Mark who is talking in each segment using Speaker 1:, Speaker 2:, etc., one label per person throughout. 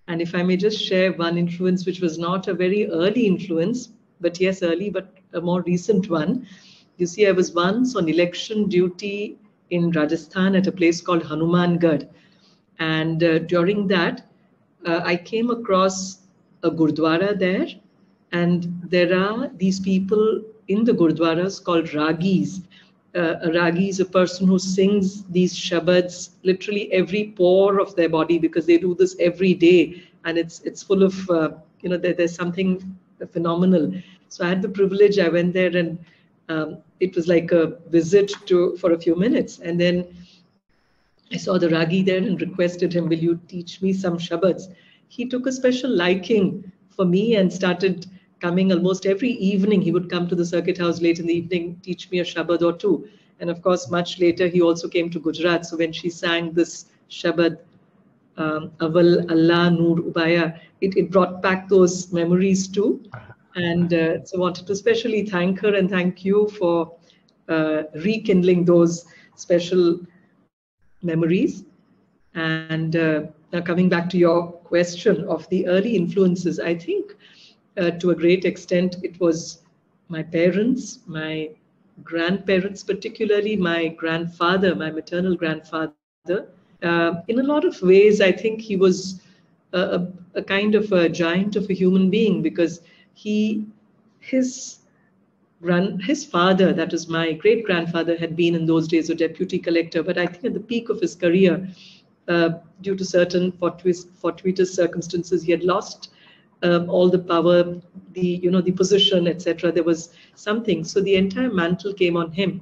Speaker 1: And if I may just share one influence, which was not a very early influence, but yes, early, but a more recent one. You see, I was once on election duty in Rajasthan at a place called Hanumangarh. And during that, I came across a Gurdwara there. And there are these people in the Gurdwaras called Ragis. A Ragi is a person who sings these shabads literally every pore of their body, because they do this every day, and it's full of there's something phenomenal. So I had the privilege. I went there, and it was like a visit to for a few minutes, and then I saw the Ragi there and requested him, "Will you teach me some shabads?" He took a special liking for me and started coming almost every evening. He would come to the circuit house late in the evening, teach me a shabad or two. And of course, much later, he also came to Gujarat. So when she sang this shabad, Aval Allah Noor Ubaya, it brought back those memories too. And so I wanted to especially thank her and thank you for rekindling those special memories. And now coming back to your question of the early influences, I think to a great extent it was my parents, my grandparents, particularly my grandfather, my maternal grandfather. In a lot of ways, I think he was a kind of a giant of a human being, because his father, that is my great grandfather, had been in those days a deputy collector. But I think at the peak of his career, due to certain fortuitous circumstances, he had lost all the power, the position, etc. There was something, so the entire mantle came on him.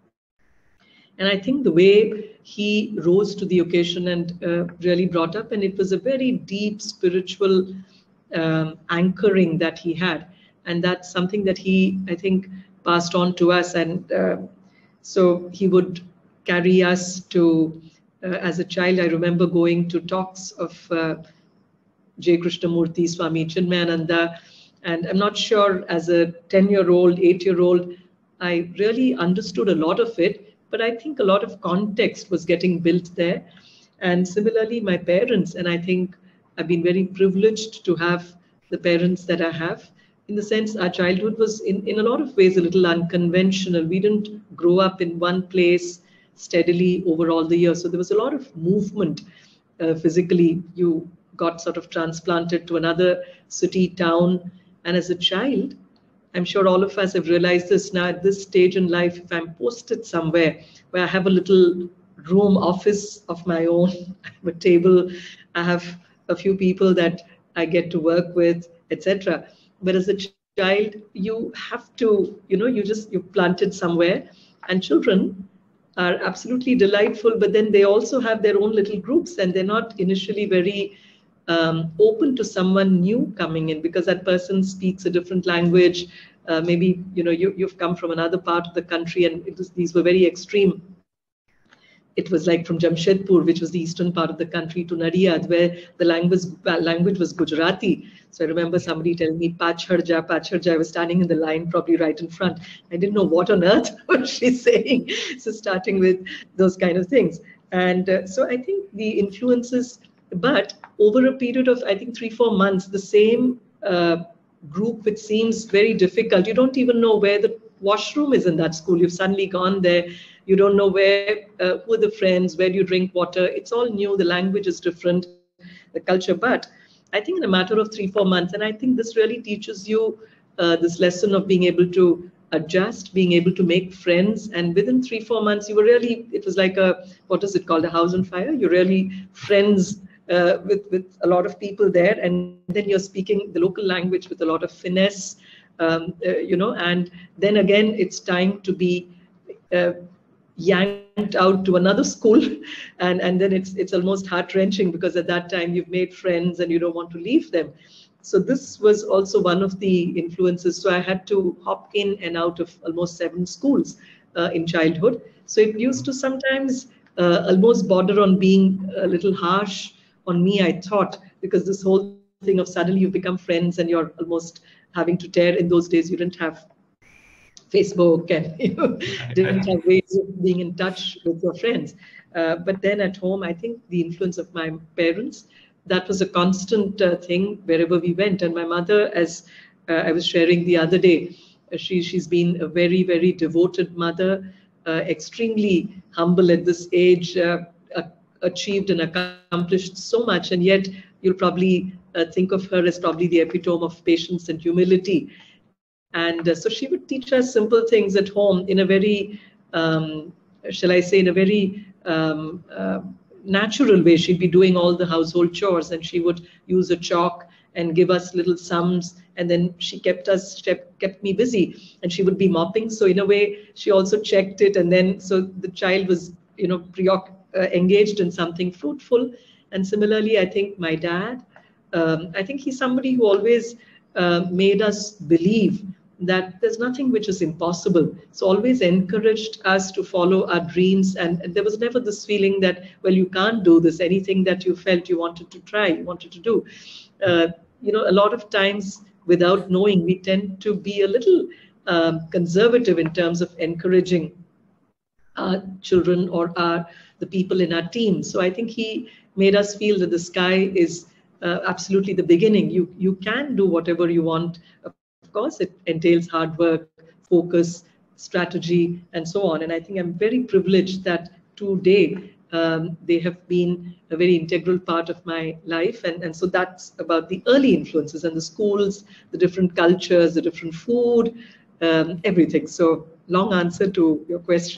Speaker 1: And I think the way he rose to the occasion and really brought up, and it was a very deep spiritual anchoring that he had. And that's something that he, I think, passed on to us. And so he would carry us to, as a child, I remember going to talks of J. Krishnamurti, Swami Chinmayananda. And I'm not sure, as a 10-year-old, 8-year-old, I really understood a lot of it. But I think a lot of context was getting built there. And similarly, my parents, and I think I've been very privileged to have the parents that I have, in the sense our childhood was in a lot of ways a little unconventional. We didn't grow up in one place steadily over all the years. So there was a lot of movement physically. You got sort of transplanted to another city, town. And as a child, I'm sure all of us have realized this now at this stage in life, if I'm posted somewhere where I have a little room office of my own, I have a table, I have a few people that I get to work with, etc. But as a child, you have to, you're planted somewhere, and children are absolutely delightful, but then they also have their own little groups, and they're not initially very open to someone new coming in, because that person speaks a different language. Maybe you've come from another part of the country, and these were very extreme. It was like from Jamshedpur, which was the eastern part of the country, to Nadiyad, where the language was Gujarati. So I remember somebody telling me, Pachharja, Pachharja. I was standing in the line, probably right in front. I didn't know what on earth was she saying. So starting with those kind of things. And so I think the influences, but over a period of, I think, 3-4 months, the same group, which seems very difficult. You don't even know where the washroom is in that school. You've suddenly gone there. You don't know where, who are the friends, where do you drink water. It's all new. The language is different, the culture. But I think in a matter of 3-4 months, and I think this really teaches you this lesson of being able to adjust, being able to make friends. And within 3-4 months, you were really, it was like a, what is it called, a house on fire. You're really friends with a lot of people there, and then you're speaking the local language with a lot of finesse, and then again it's time to be yanked out to another school, and then it's almost heart-wrenching, because at that time you've made friends and you don't want to leave them. So this was also one of the influences. So I had to hop in and out of almost 7 schools in childhood. So it used to sometimes almost border on being a little harsh on me, I thought, because this whole thing of suddenly you become friends and you're almost having to tear. In those days, you didn't have Facebook, and didn't have ways of being in touch with your friends. But then at home, I think the influence of my parents that was a constant thing wherever we went. And my mother, as I was sharing the other day, she's been a very, very devoted mother, extremely humble at this age, achieved and accomplished so much, and yet you'll probably think of her as probably the epitome of patience and humility. And so she would teach us simple things at home in a very, shall I say, in a very natural way. She'd be doing all the household chores, and she would use a chalk and give us little sums, and then she kept me busy, and she would be mopping. So in a way, she also checked it, and then so the child was, engaged in something fruitful. And similarly, I think my dad, I think he's somebody who always made us believe that there's nothing which is impossible. So always encouraged us to follow our dreams. And there was never this feeling that, well, you can't do this. Anything that you felt you wanted to try, you wanted to do. A lot of times without knowing, we tend to be a little conservative in terms of encouraging our children or the people in our team. So I think he made us feel that the sky is absolutely the beginning. You can do whatever you want. Of course, it entails hard work, focus, strategy, and so on. And I think I'm very privileged that today they have been a very integral part of my life. And so that's about the early influences and the schools, the different cultures, the different food, everything. So long answer to your question.